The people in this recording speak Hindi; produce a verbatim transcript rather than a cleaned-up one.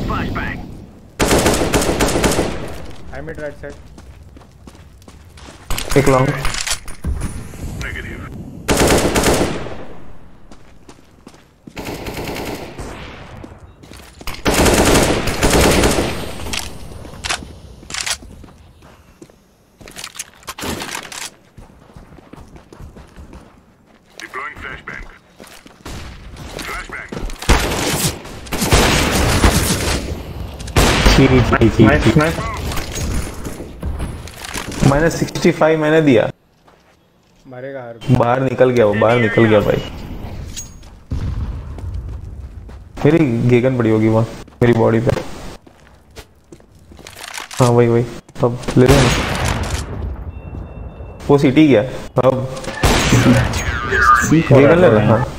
I mid right side. एक लॉन्ग नाइस नाइस। मैंने सिक्सटी फाइव मैंने दिया। मरेगा हर बाहर निकल गया वो, बाहर निकल गया भाई। मेरी गेगन पड़ी होगी वहाँ मेरी बॉडी पे। हाँ वही वही अब ले रहे हैं। वो सिटी गया अब गेगन ले रहा। हाँ